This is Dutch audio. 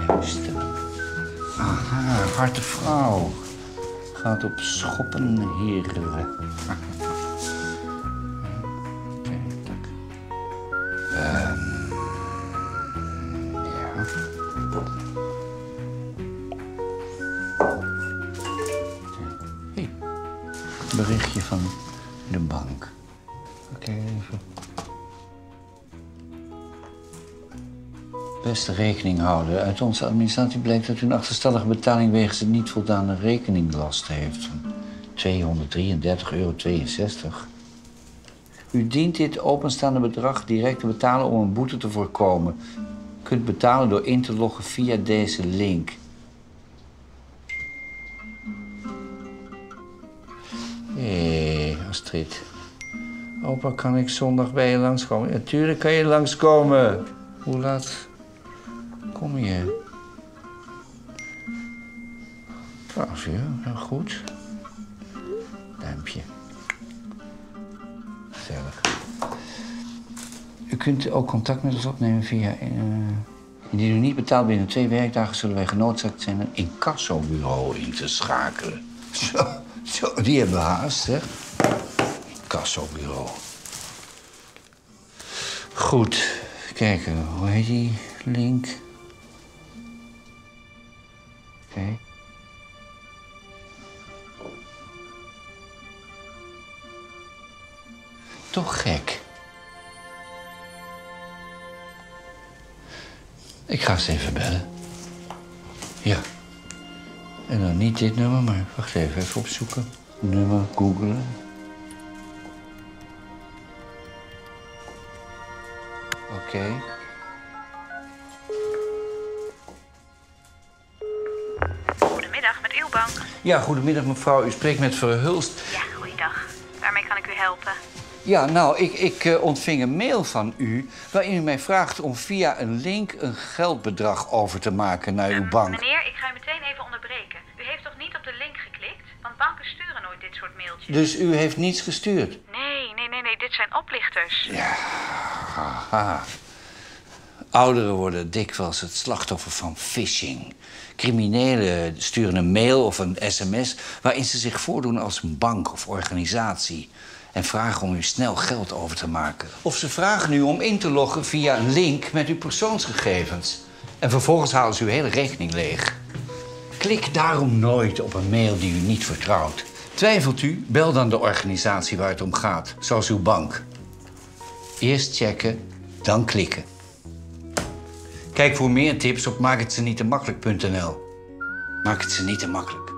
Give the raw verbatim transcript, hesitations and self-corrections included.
Juist. Aha, harte vrouw. Gaat op schoppen, heren. Kijk, tak. Ehm, ja. Hey, berichtje van de bank. Oké, even. Beste rekeninghouder. Uit onze administratie blijkt dat u een achterstallige betaling wegens een niet voldane rekeninglast heeft van tweehonderddrieëndertig euro tweeënzestig. U dient dit openstaande bedrag direct te betalen om een boete te voorkomen. U kunt betalen door in te loggen via deze link. Hé, hey, Astrid. Opa, kan ik zondag bij je langskomen? Natuurlijk kan je langskomen. Hoe laat kom je? twaalf uur, heel goed. Duimpje. Gezellig. U kunt ook contact met ons opnemen via... Uh, indien u niet betaalt binnen twee werkdagen... zullen wij genoodzaakt zijn een incassobureau in te schakelen. Zo, zo die hebben haast, zeg. Incassobureau. Goed. Kijken, hoe heet die link? Oké. Okay. Toch gek. Ik ga eens even bellen. Ja. En dan niet dit nummer, maar wacht even, even opzoeken. Nummer, googlen. Oké. Okay. Goedemiddag, met uw bank. Ja, goedemiddag mevrouw. U spreekt met Verhulst. Ja, goeiedag. Waarmee kan ik u helpen? Ja, nou, ik, ik uh, ontving een mail van u... waarin u mij vraagt om via een link een geldbedrag over te maken naar uw bank. Meneer, ik ga u meteen even onderbreken. U heeft toch niet op de link geklikt? Want banken sturen nooit dit soort mailtjes. Dus u heeft niets gestuurd? Nee, nee, nee, nee. Dit zijn oplichters. Ja, haha. Ouderen worden dikwijls het slachtoffer van phishing. Criminelen sturen een mail of een sms... waarin ze zich voordoen als een bank of organisatie... en vragen om u snel geld over te maken. Of ze vragen u om in te loggen via een link met uw persoonsgegevens. En vervolgens halen ze uw hele rekening leeg. Klik daarom nooit op een mail die u niet vertrouwt. Twijfelt u? Bel dan de organisatie waar het om gaat, zoals uw bank. Eerst checken, dan klikken. Kijk voor meer tips op maak het ze niet te makkelijk punt n l. Maak het ze niet te makkelijk.